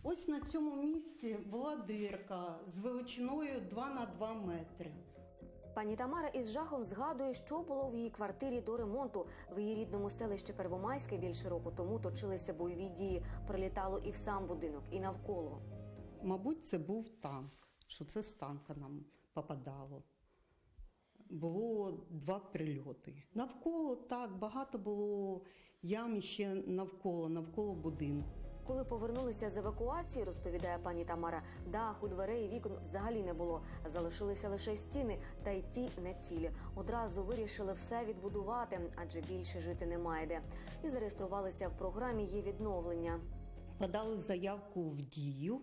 Ось на цьому місці була дирка з величиною 2 на 2 метри. Пані Тамара із жахом згадує, що було в її квартирі до ремонту. В її рідному селищі Первомайське більше року тому точилися бойові дії. Прилітало і в сам будинок, і навколо. Мабуть, це був танк, що це з танка нам попадало. Було 2 прильоти. Навколо так, багато було ям ще навколо будинку. Коли повернулися з евакуації, розповідає пані Тамара, даху, дверей і вікон взагалі не було. Залишилися лише стіни, та й ті не цілі. Одразу вирішили все відбудувати, адже більше жити немає де. І зареєструвалися в програмі «Є відновлення». Подали заявку в Дію,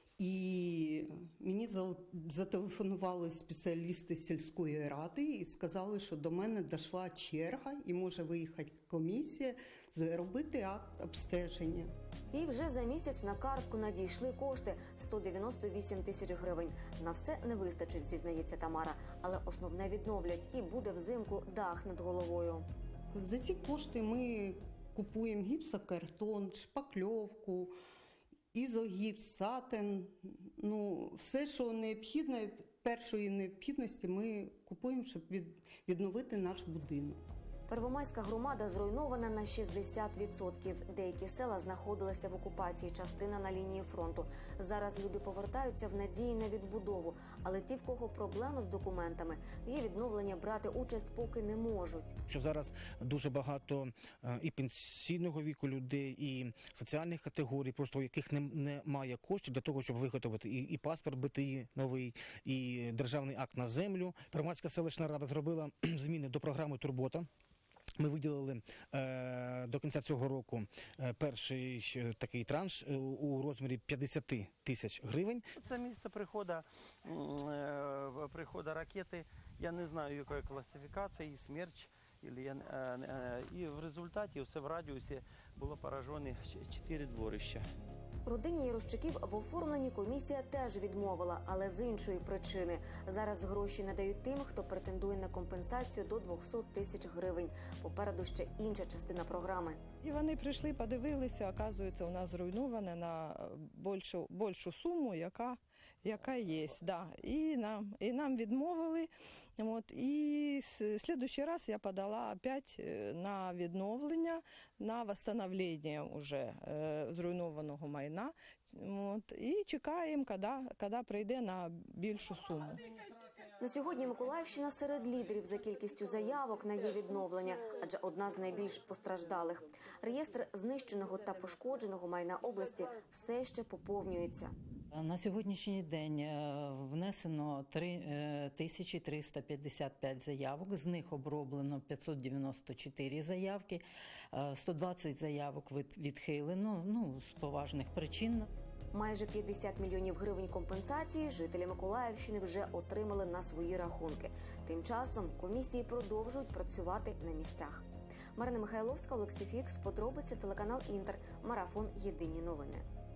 і мені зателефонували спеціалісти сільської ради і сказали, що до мене дійшла черга і може виїхати комісія, зробити акт обстеження. І вже за місяць на картку надійшли кошти – 198 тисяч гривень. На все не вистачить, зізнається Тамара, але основне відновлять і буде взимку дах над головою. За ці кошти ми купуємо гіпсокартон, шпакльовку, ізогіпс, сатин. Все, що необхідно, першої необхідності ми купуємо, щоб відновити наш будинок. Первомайська громада зруйнована на 60%. Деякі села знаходилися в окупації, частина на лінії фронту. Зараз люди повертаються в надії на відбудову. Але ті, в кого проблеми з документами, є відновлення брати участь поки не можуть. Що зараз дуже багато і пенсійного віку людей, і соціальних категорій, просто у яких немає коштів для того, щоб виготовити і паспорт БТІ новий, і державний акт на землю. Первомайська селищна рада зробила зміни до програми «Турбота». Ми виділили до кінця цього року перший такий транш у розмірі 50 тисяч гривень. Це місце приходу ракети, я не знаю, якої класифікації, «Смерч». І в результаті все в радіусі було поражені 4 дворища. Родині Ярощуків в оформленні комісія теж відмовила, але з іншої причини. Зараз гроші надають тим, хто претендує на компенсацію до 200 тисяч гривень. Попереду ще інша частина програми. І вони прийшли, подивилися, оказується, у нас зруйноване на більшу суму, яка є. Да. І нам відмовили. І в слідуючий раз я подала опять на відновлення, на відновлення уже зруйнованого майна. І чекаємо, коли прийде на більшу суму. На сьогодні Миколаївщина серед лідерів за кількістю заявок на її відновлення, адже одна з найбільш постраждалих. Реєстр знищеного та пошкодженого майна області все ще поповнюється. На сьогоднішній день внесено 3355 заявок, з них оброблено 594 заявки, 120 заявок відхилено, з поважних причин. Майже 50 мільйонів гривень компенсації жителі Миколаївщини вже отримали на свої рахунки. Тим часом комісії продовжують працювати на місцях. Марина Михайловська, Олексій Фікс, подробиці, телеканал «Інтер», марафон «Єдині новини».